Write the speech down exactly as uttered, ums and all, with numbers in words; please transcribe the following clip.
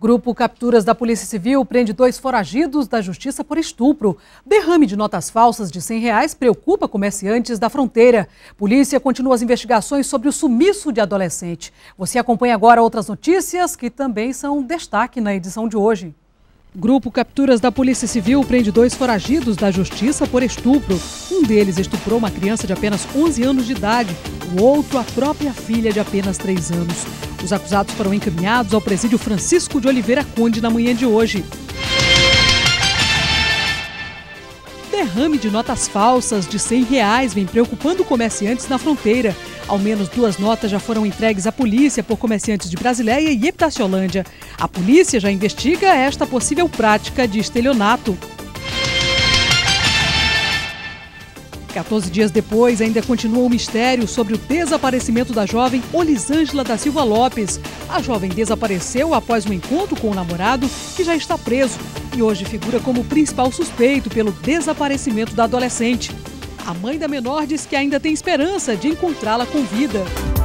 Grupo Capturas da Polícia Civil prende dois foragidos da Justiça por estupro. Derrame de notas falsas de cem reais preocupa comerciantes da fronteira. Polícia continua as investigações sobre o sumiço de adolescente. Você acompanha agora outras notícias que também são destaque na edição de hoje. Grupo Capturas da Polícia Civil prende dois foragidos da Justiça por estupro. Um deles estuprou uma criança de apenas onze anos de idade, o outro a própria filha de apenas três anos. Os acusados foram encaminhados ao presídio Francisco de Oliveira Conde na manhã de hoje. Derrame de notas falsas de cem reais vem preocupando comerciantes na fronteira. Ao menos duas notas já foram entregues à polícia por comerciantes de Brasileia e Epitaciolândia. A polícia já investiga esta possível prática de estelionato. quatorze dias depois, ainda continua o mistério sobre o desaparecimento da jovem Olisângela da Silva Lopes. A jovem desapareceu após um encontro com o namorado, que já está preso, e hoje figura como principal suspeito pelo desaparecimento da adolescente. A mãe da menor diz que ainda tem esperança de encontrá-la com vida.